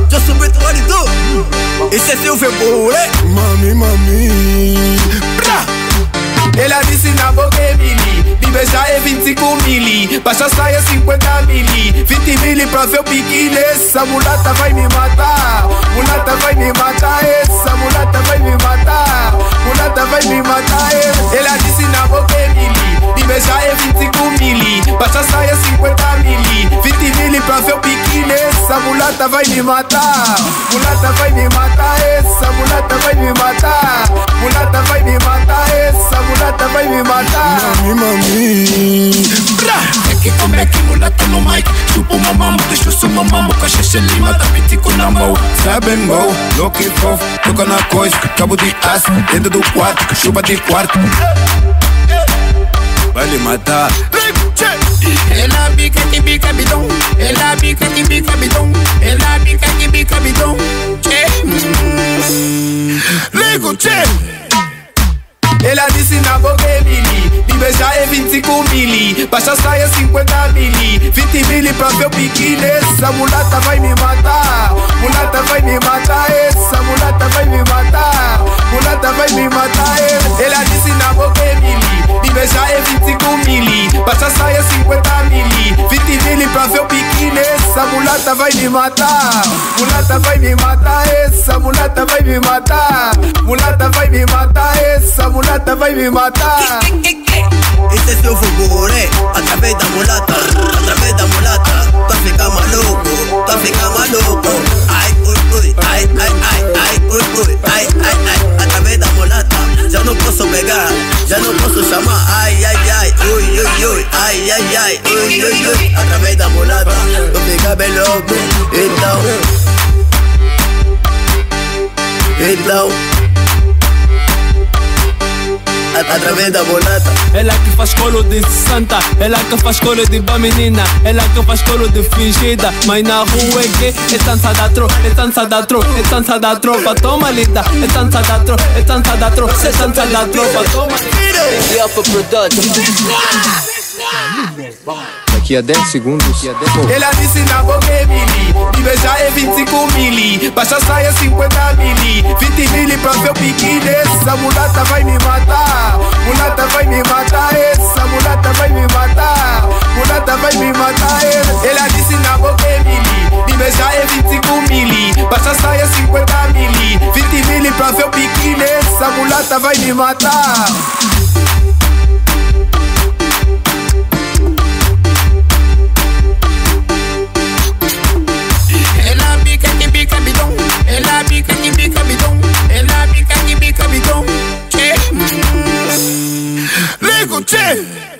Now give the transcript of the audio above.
eu sou muito marido. Esse é Silvio Bure. Mami. Ela disse na boca é mili, me beijar é 25 mili, baixa saia 50 mili, 20 mili pra ver o biquíni. Essa mulata vai me matar, mulata vai me matar, essa mulata vai me matar, mulata vai me matar. Ela disse na boca é mili, me beijar é 25 mili, baixa saia 50 mili, 20 mili pra ver o biquíni. Essa mulata vai me matar, mulata vai me matar, essa mulata vai me matar, mulata vai me matar, essa mulata vai me matar. Mami. É que mulata no mic, chupa uma mamo, deixa o seu mamamo, cachaça lima, tá pitico na mão. Sabem bom, louco e fofo, toca na coisa, cabo de aço, dentro do quarto, chupa de quarto. Vai lhe matar. Ela bica que bica bidão, ela bica que bica bidão, ela bica que bica bidão. Ligo, tchê. Ela disse na boca é mili, me beijar é 25 mili, baixa saia 50 mili, 20 mili pra ver o biquíni. Essa mulata vai me matar, mulata vai me matar, essa mulata vai me matar, mulata vai me matar. Ela disse na boca é mili, me beijar é 25 mili, baixa saia 50 mili, 20 mili pra ver o biquíni. Essa mulata vai me matar, mulata vai me matar, essa mulata vai me matar, mulata vai me matar, essa mulata vai me matar. Esse é Silvio Bure, através da mulata, através da mulata. Tá ficar maluco, tá ficar maluco. Ai, ui, ai, ai, ai, ai, ui, ai, ai, ai. Através da mulata, já não posso pegar, já não posso chamar. Ai, ai, ai, ui, ai, ai, ai, ui. Através da mulata, tô ficar bem louco. Então através da mulata. Ela que faz colo de santa, ela que faz colo de boa menina, ela que faz colo de fingida. Mas na rua é que é dança da tropa, é dança da tropa, é dança da tropa. Toma linda, é dança da tropa, é dança da tropa, é dança da tropa. Toma. Daqui a 10 segundos. Ela disse na boca é mili, me beijar é 25 mili, baixa saia 50 mili, 20 mili pra ver o biquíni. Essa mulata vai me matar, mulata vai me matar, essa mulata vai me matar, mulata vai me matar. Ela disse na boca é mili, me beijar é 25 mili, baixa saia 50 mili, 20 mili pra ver o biquíni. Essa mulata vai me matar. Ela bica que bica bidão, ela bica que bica bidão. Ligo, tchê.